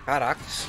Caracas.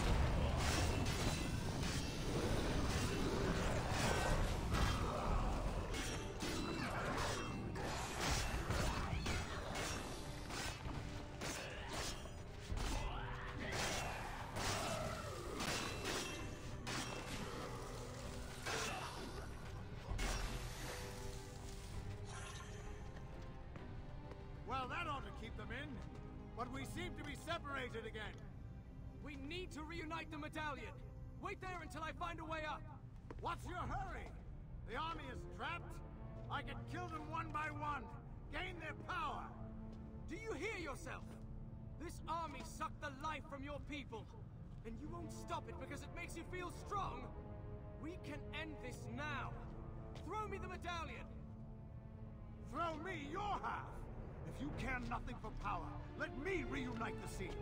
Well, that ought to keep them in. But we seem to be separated again. We need to reunite the medallion. Wait there until I find a way up. What's your hurry? The army is trapped. I can kill them one by one. Gain their power. Do you hear yourself? This army sucked the life from your people. And you won't stop it because it makes you feel strong. We can end this now. Throw me the medallion. Throw me your half. If you care nothing for power, let me reunite the scene.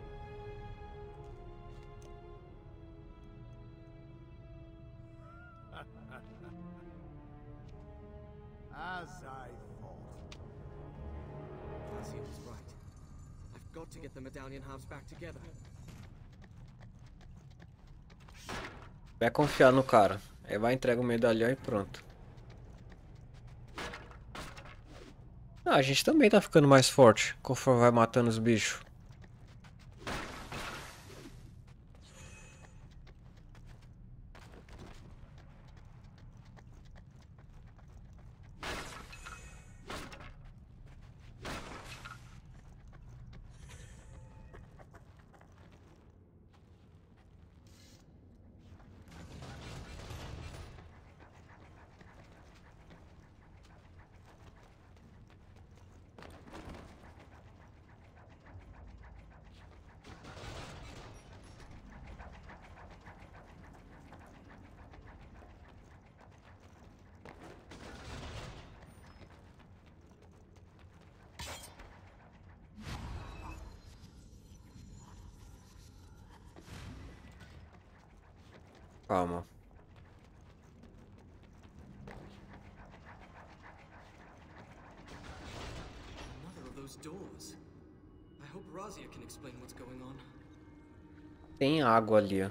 As I thought. Razia was right. I've got to get the medallion halves back together. Vai confiar no cara. Aí vai entrega o medalhão e pronto. Ah, a gente também tá ficando mais forte conforme vai matando os bichos. Calma. Another of those doors. I hope Razia can explain what's going on. Tem água ali, ó.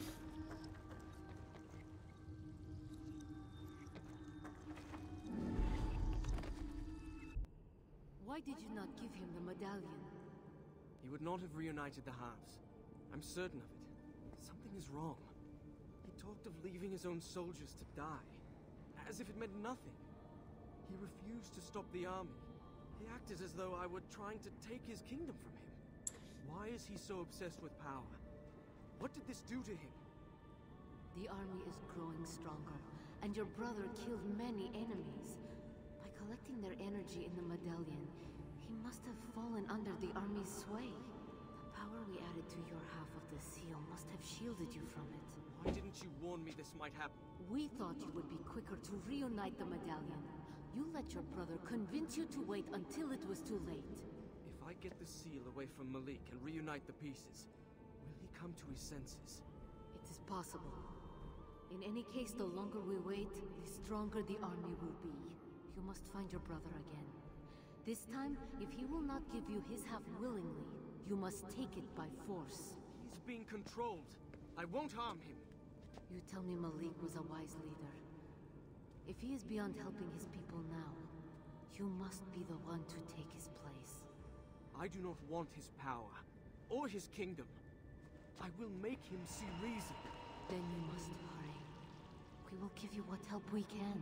Why did you not give him the medallion? He would not have reunited the halves. I'm certain of it. Something is wrong. He talked of leaving his own soldiers to die, as if it meant nothing. He refused to stop the army. He acted as though I were trying to take his kingdom from him. Why is he so obsessed with power? What did this do to him? The army is growing stronger, and your brother killed many enemies. By collecting their energy in the medallion, he must have fallen under the army's sway. The power we added to your half of the seal must have shielded you from it. Why didn't you warn me this might happen? We thought you would be quicker to reunite the medallion. You let your brother convince you to wait until it was too late. If I get the seal away from Malik and reunite the pieces, will he come to his senses? It is possible. In any case, the longer we wait, the stronger the army will be. You must find your brother again. This time, if he will not give you his half willingly, you must take it by force. He's being controlled. I won't harm him. You tell me Malik was a wise leader. If he is beyond helping his people now, you must be the one to take his place. I do not want his power, or his kingdom. I will make him see reason. Then you must hurry. We will give you what help we can.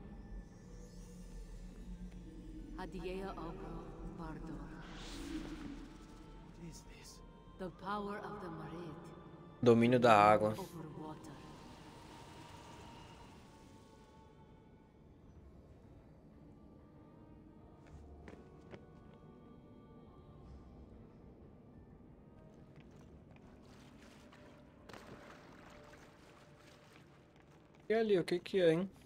Adiea Obro Bardor. What is this? The power of the Marid. Domínio da água. Over water. E ali, o que que é, hein?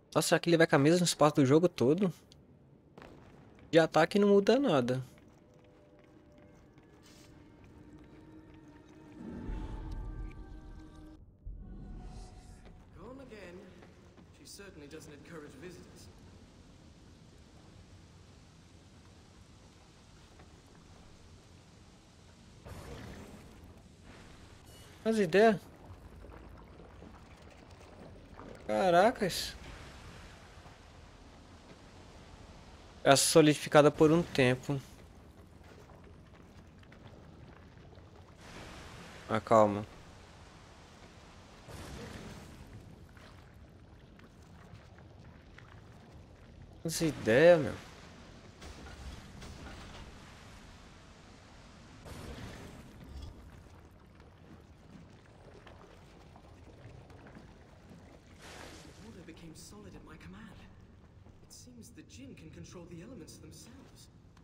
Nossa, será que ele vai com a mesmo espaço do jogo todo? De ataque não muda nada. Gone again. She certainly doesn't encourage visitors. As ideias? Caracas. É solidificada por um tempo. Ah, calma. As ideias, meu. The water became solid at my command. It seems the Jinn can control the elements themselves.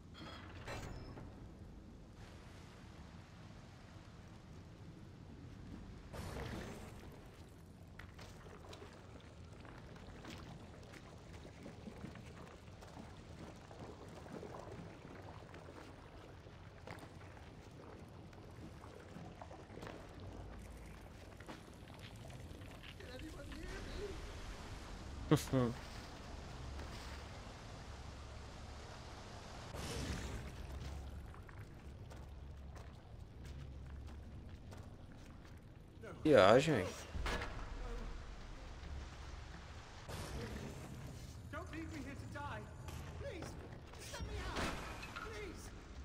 Viagem, velho. Don't leave me here to die. Please, let me out. Please.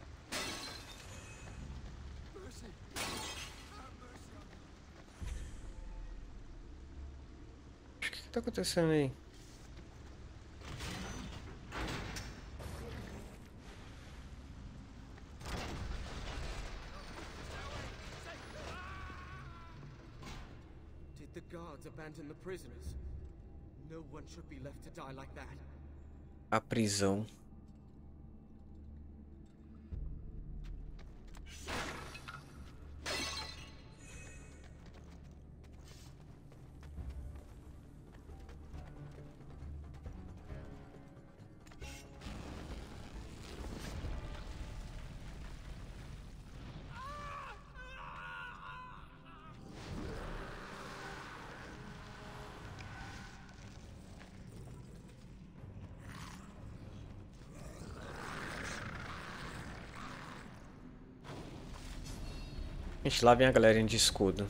Mercy. Have mercy on me. O que tá acontecendo aí? Did the guards abandon the prisoners? No one should be left to die like that. A prisão. Gente, lá vem a galerinha de escudo.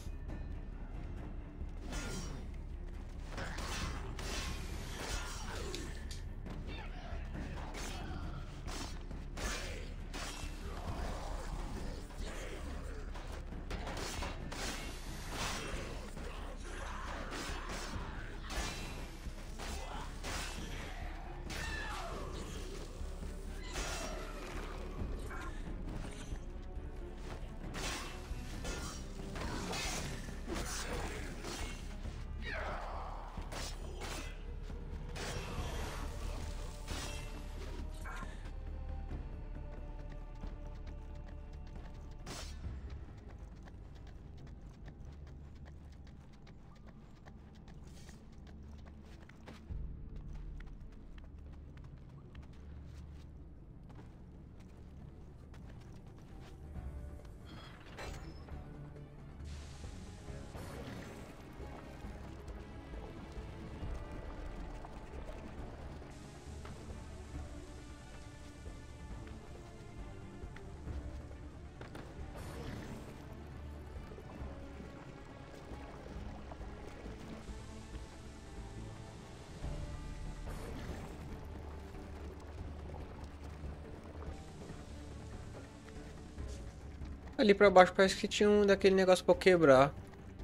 Ali pra baixo parece que tinha um daquele negócio pra eu quebrar.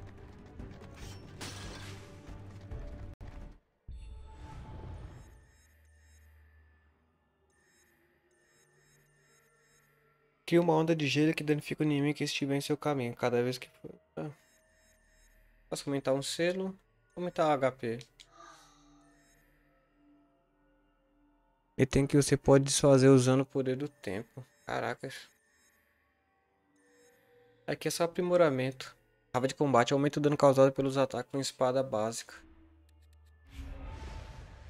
Cria uma onda de gelo que danifica o inimigo que estiver em seu caminho. Cada vez que for. Ah. Posso aumentar um selo. Aumentar o HP. E tem que você pode desfazer usando o poder do tempo. Caracas. Aqui é só aprimoramento. Raiva de combate aumenta o dano causado pelos ataques com espada básica.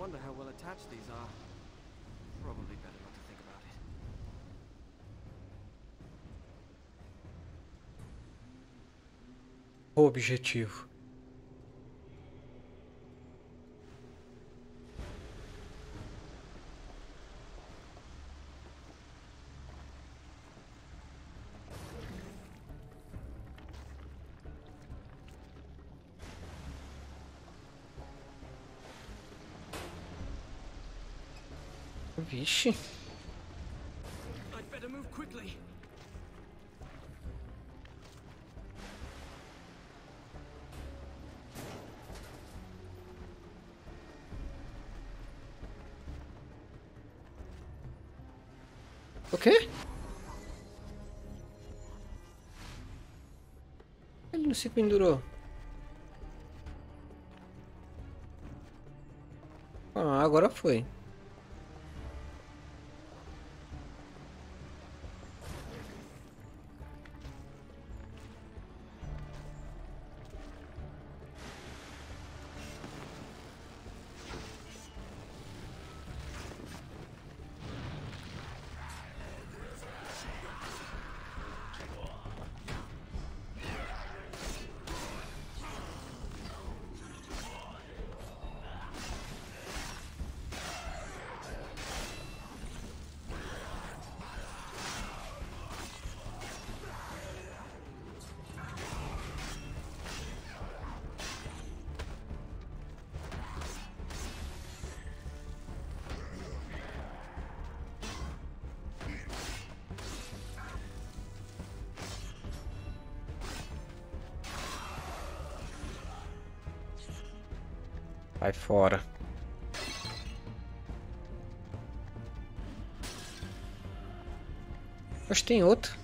wonder how well attached these are. Probably better not to think about it. Objetivo. Vixe. I'd better move quickly. O quê? Ele não se pendurou. Ah, agora foi. Vai fora. Acho que tem outro.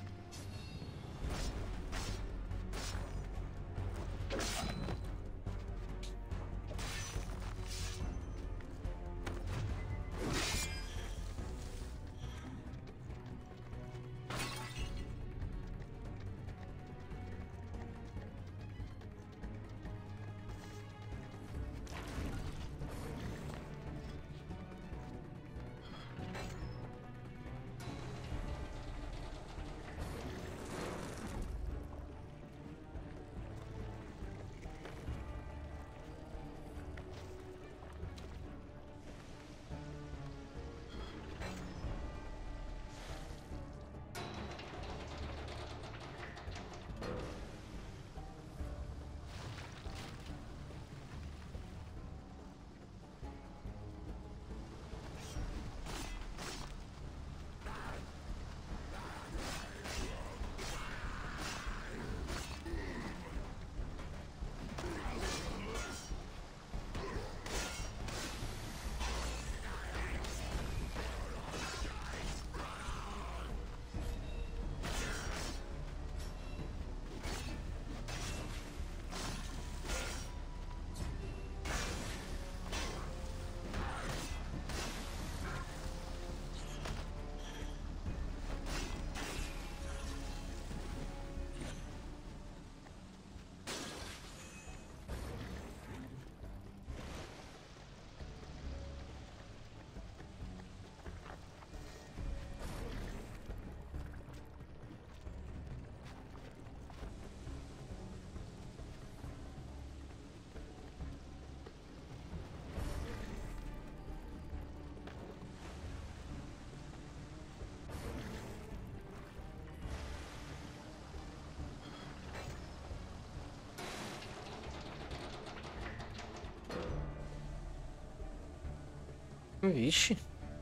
Vixe.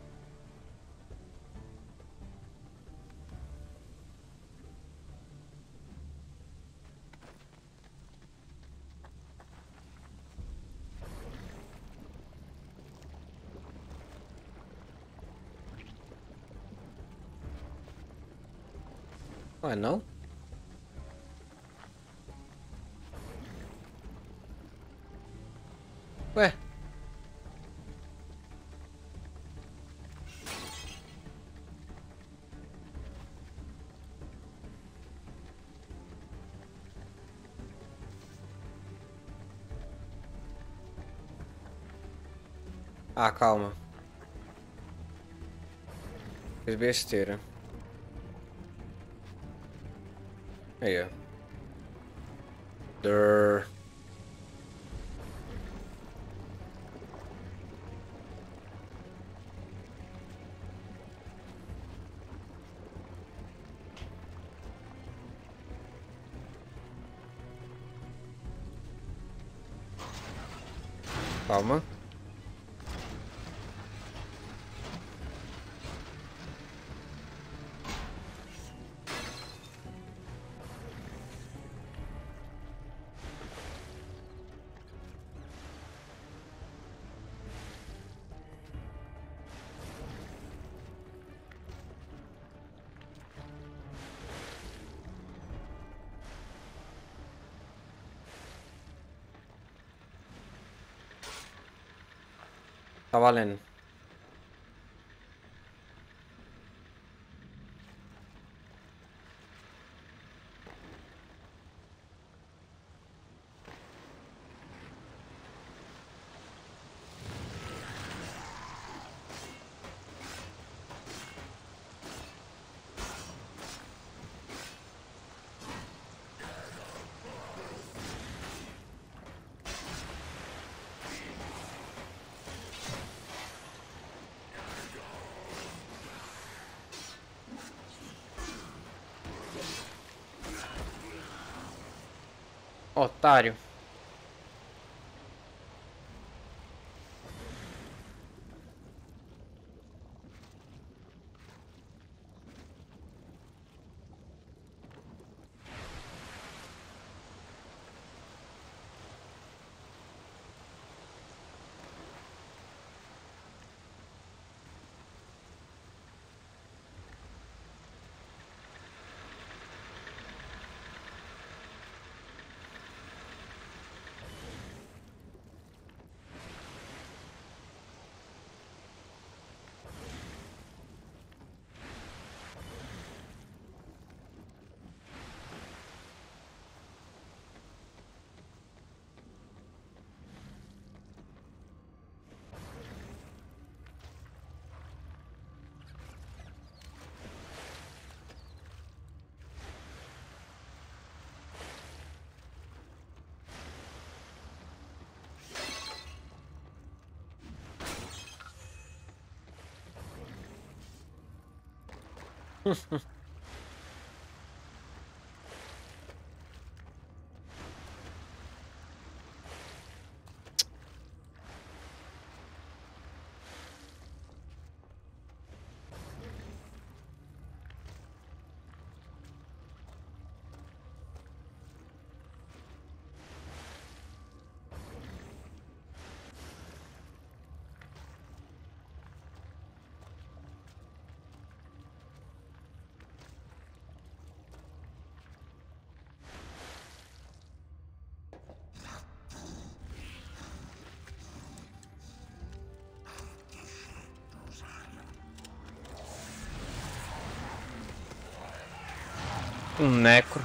Ué, não? Ué. Ah, calma. Fiz besteira. Aí, ó. Durr. Calma. Tá valendo. Otário. Um necro.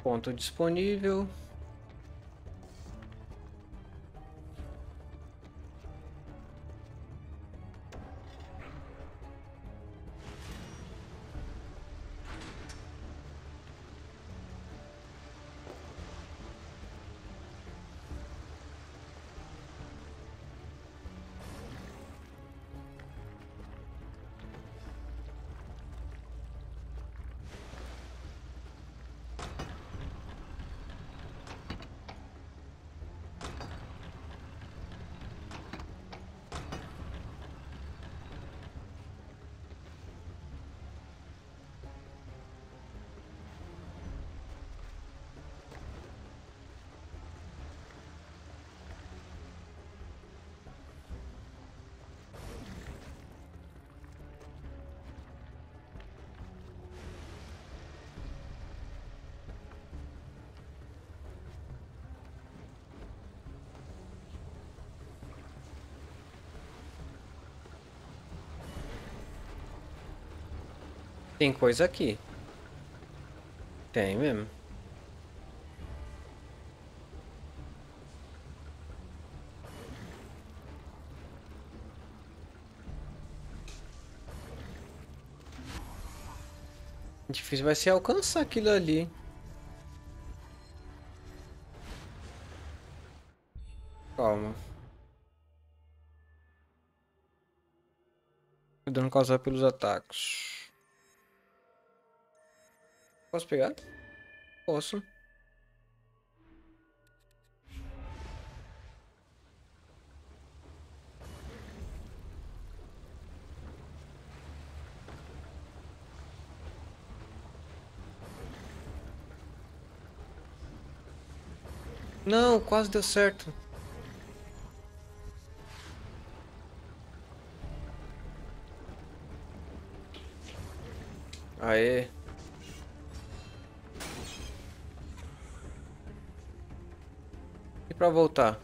Ponto disponível. Tem coisa aqui. Tem mesmo. Difícil vai ser alcançar aquilo ali. Calma. O dano causado pelos ataques. Posso pegar? Posso. Não, quase deu certo. Aê. E pra voltar?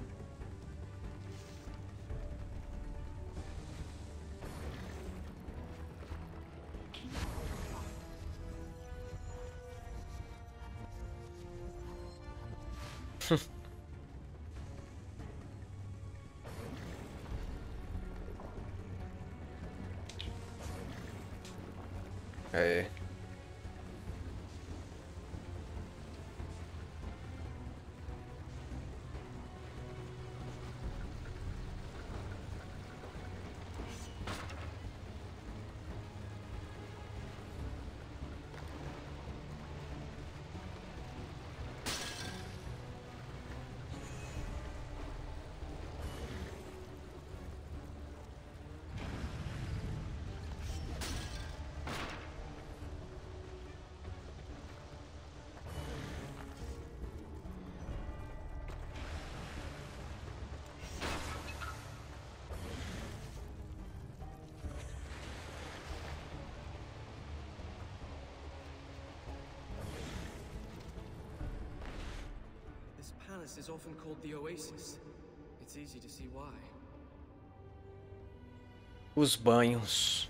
Aê. This palace is often called the Oasis. It's easy to see why. Os banhos.